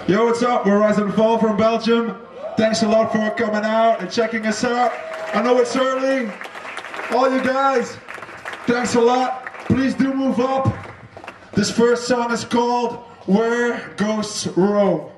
Yo, what's up? We're Rise and Fall from Belgium. Thanks a lot for coming out and checking us out. I know it's early. All you guys, thanks a lot. Please do move up. This first song is called Where Ghosts Roam.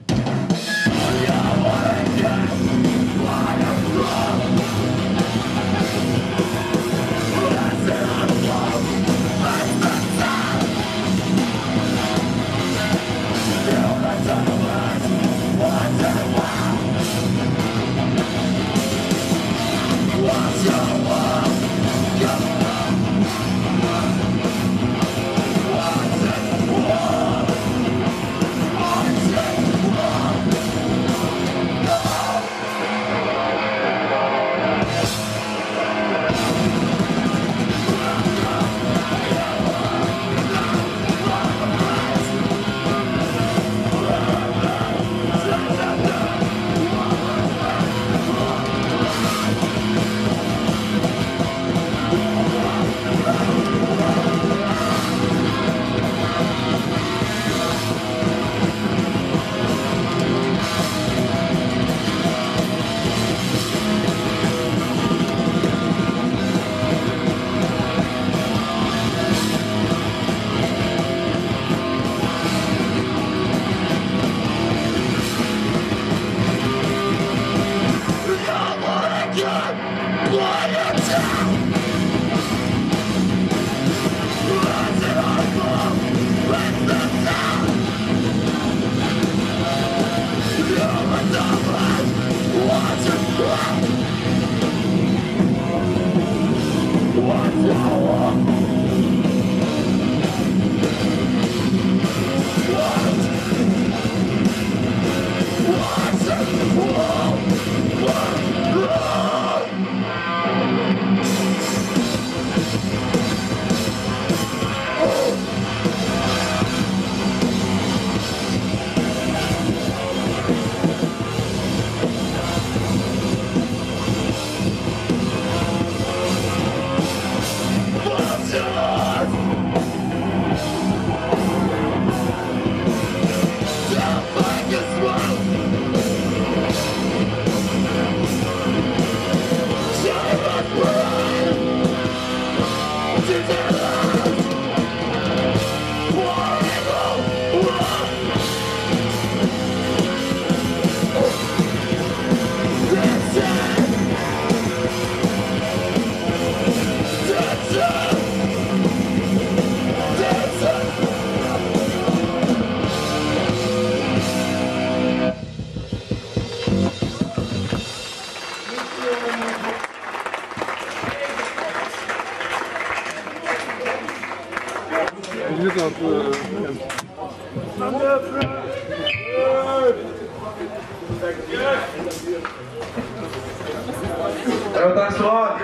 Thanks a lot.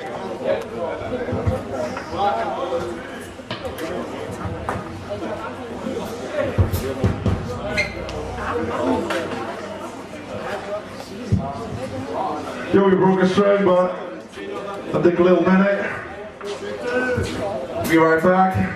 Yo, we broke a string, but I'll take a little minute. Be right back.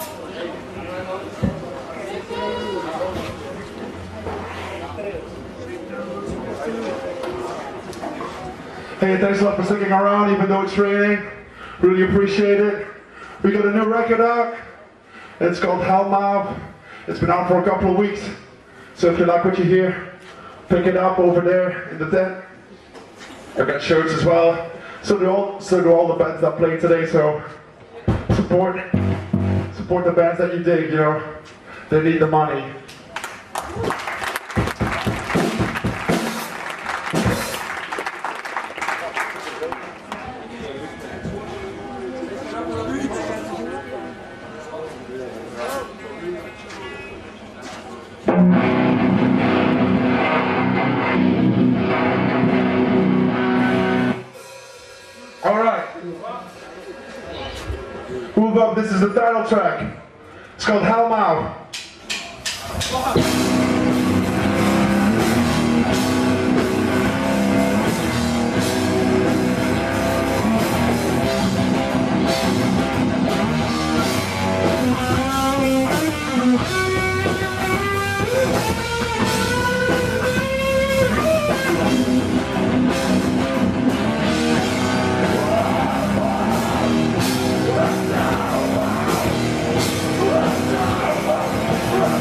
Hey, thanks a lot for sticking around even though it's raining. Really appreciate it. We got a new record out. It's called Hellmouth. It's been out for a couple of weeks. So if you like what you hear, pick it up over there in the tent. I've got shirts as well. So do all the bands that play today. So support the bands that you dig, you know. They need the money. Move up, this is the title track. It's called Hellmouth.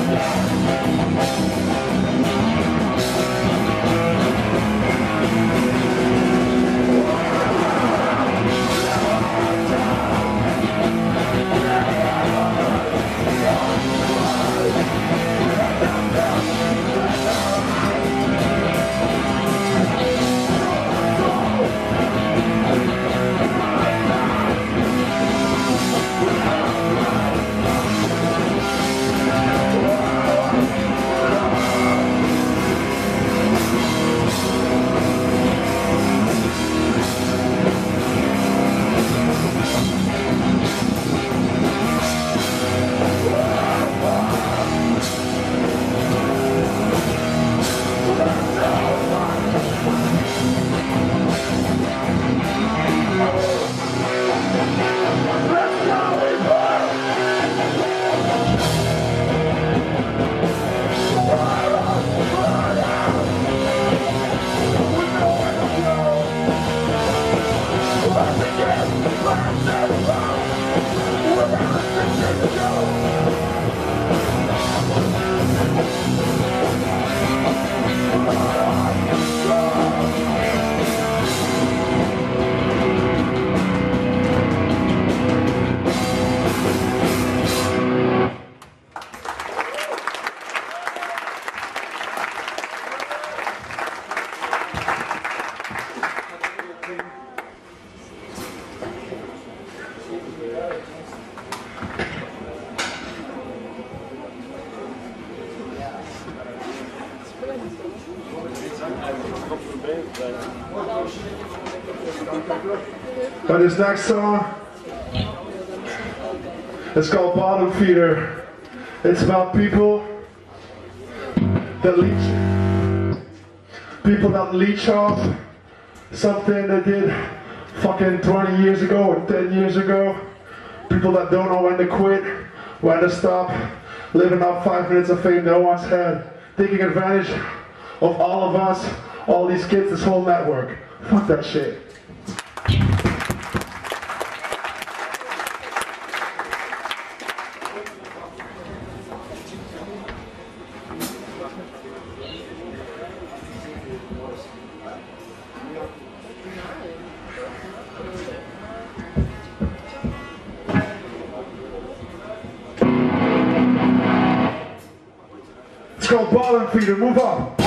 But this next song, it's called Bottom Feeder. It's about people that leech off something they did fucking 20 years ago or 10 years ago. People that don't know when to quit, when to stop, living off 5 minutes of fame no one's had, taking advantage of all of us, all these kids, this whole network. Fuck that shit. It's called Bottom Feeder. Move on.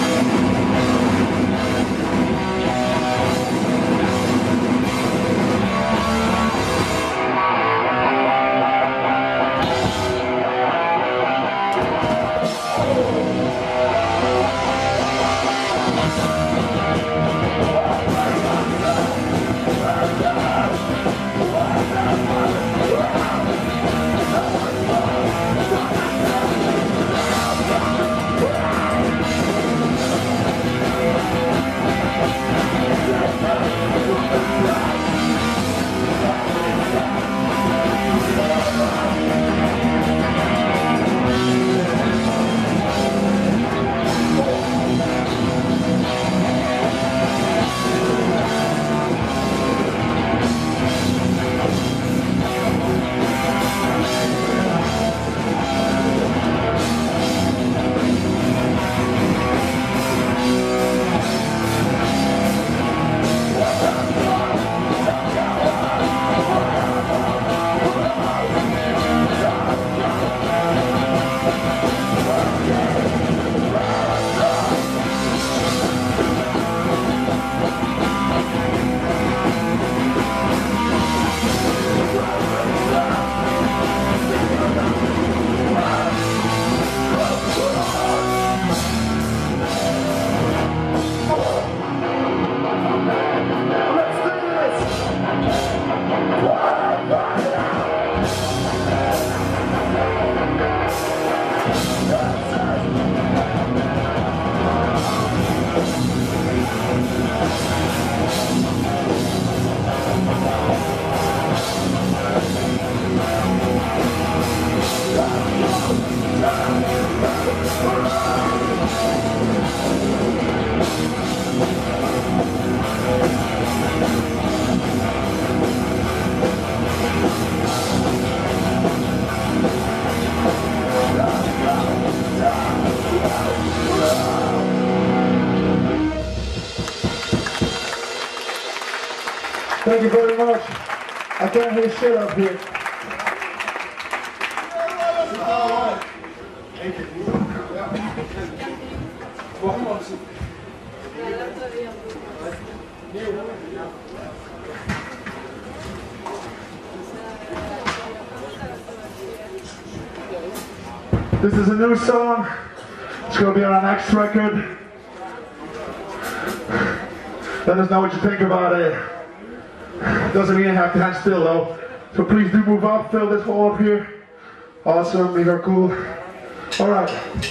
Thank you very much. I can't hear shit up here. This is a new song. It's going to be on our next record. Let us know what you think about it. Doesn't mean you have to hang still though. So please do move up, fill this hall up here. Awesome, you are cool. Alright.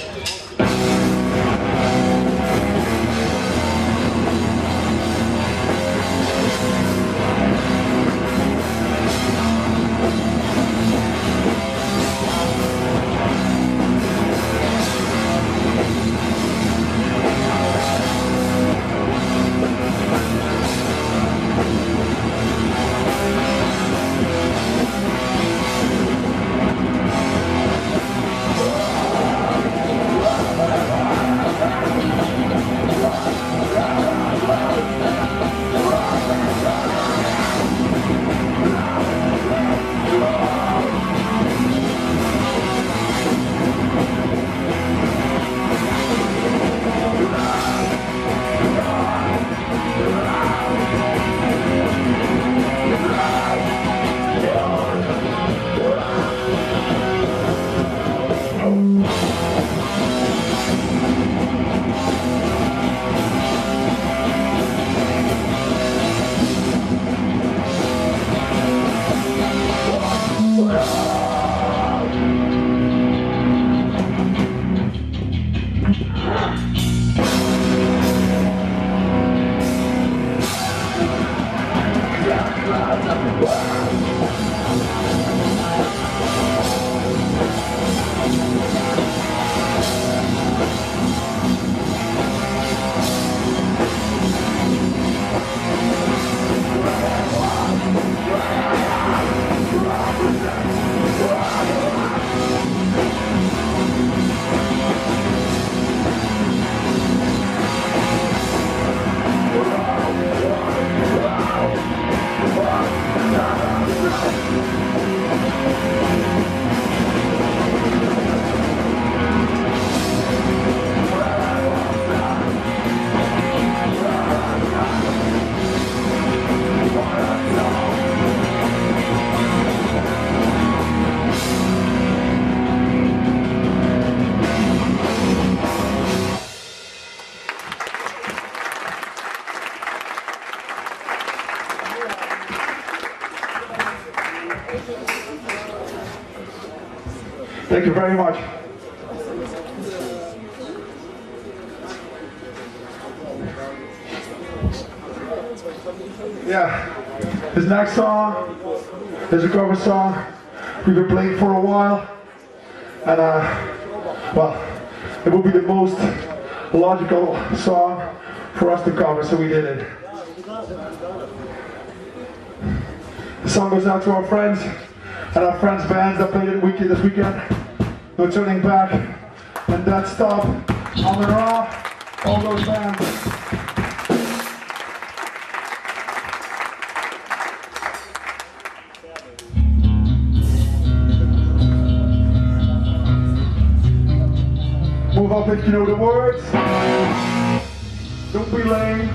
Thank you very much. Yeah, this next song is a cover song we've been playing for a while, and well, it would be the most logical song for us to cover, so we did it. The song goes out to our friends and our friends' bands that played it this weekend. No Turning Back, and Dead Stop, Amon Ra, all those bands. Move up if you know the words. Don't be lame.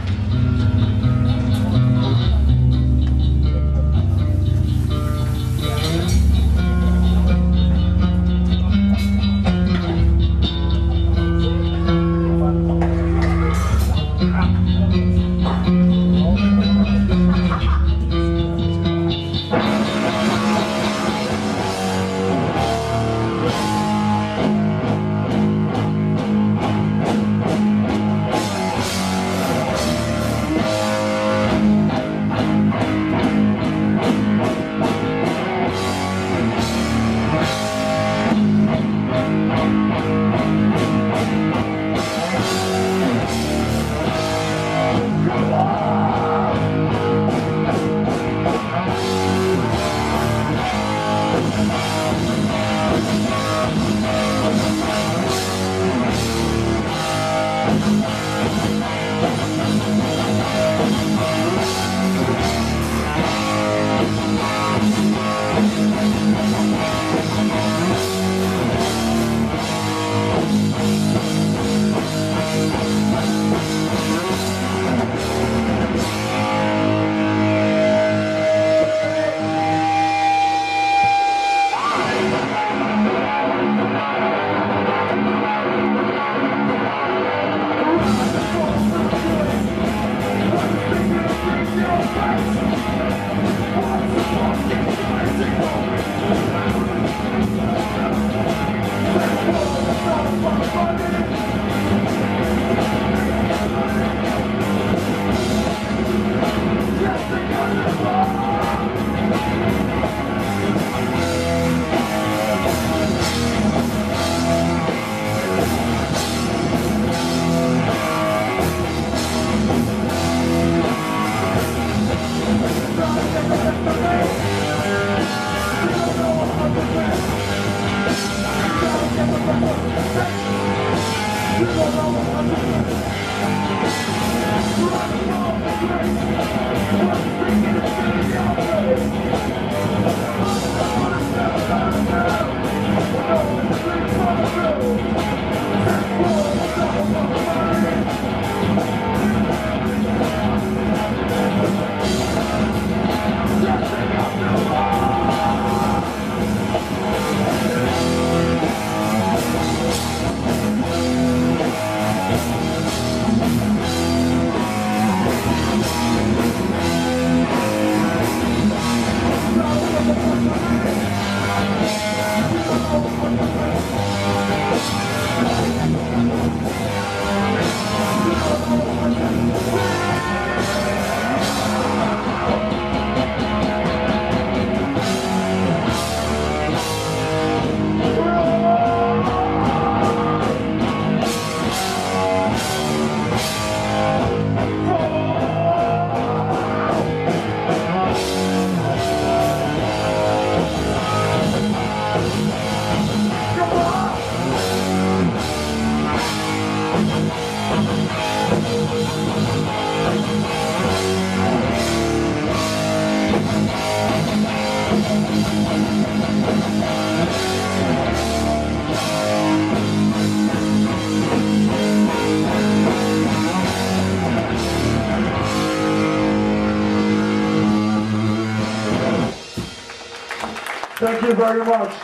Thank you very much.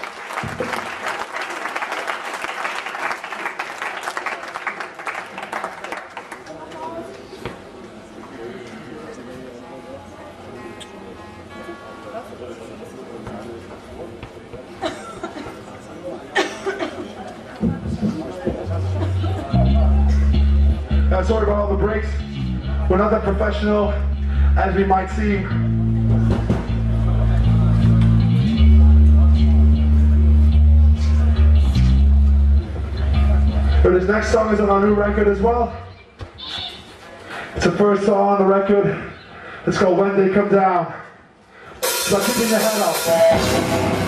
Sorry about all the breaks. We're not that professional as we might seem. But this next song is on our new record as well. It's the first song on the record. It's called When They Come Down. It's about keeping your head up.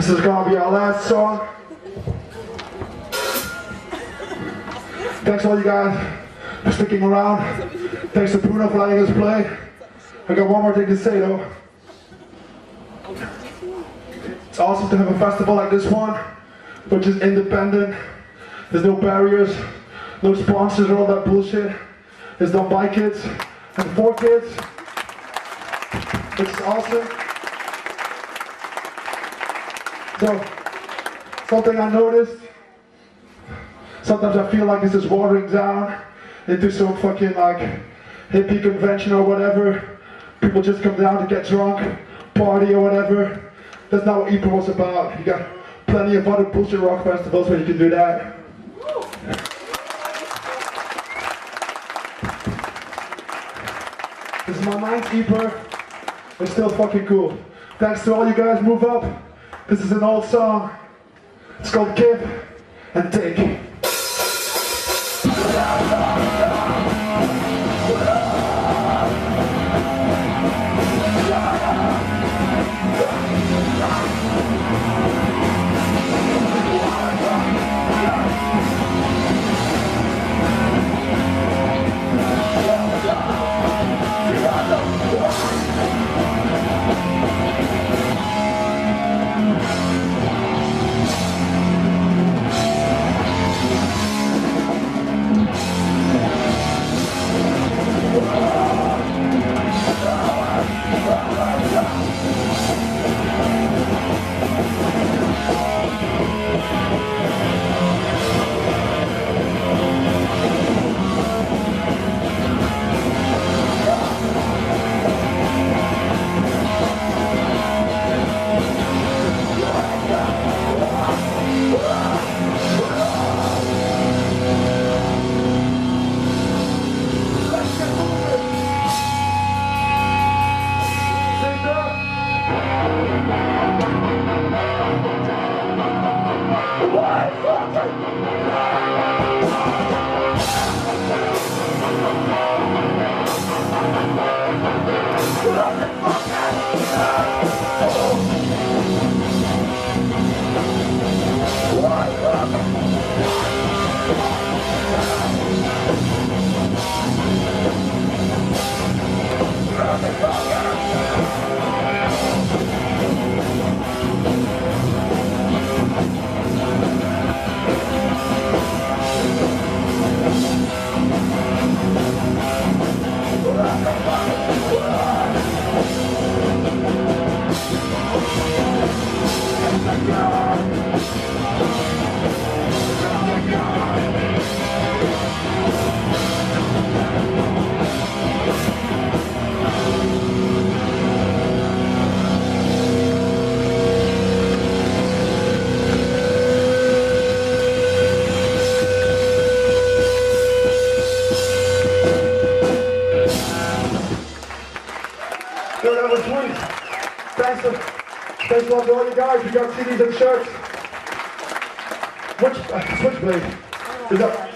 This is gonna be our last song. Thanks all you guys for sticking around. Thanks to Bruno for letting us play. I got one more thing to say though. It's awesome to have a festival like this one, which is independent. There's no barriers, no sponsors or all that bullshit. It's done by kids and for kids, which is awesome. So, something I noticed, sometimes I feel like this is watering down into some fucking like hippie convention or whatever. People just come down to get drunk, party or whatever. That's not what Ypres was about. You got plenty of other bullshit rock festivals where you can do that. This is my 9th Ypres. It's still fucking cool. Thanks to all you guys, move up. This is an old song. It's called Give and Take. Thanks a lot to all you guys. We got CDs and shirts. Switchblade is up.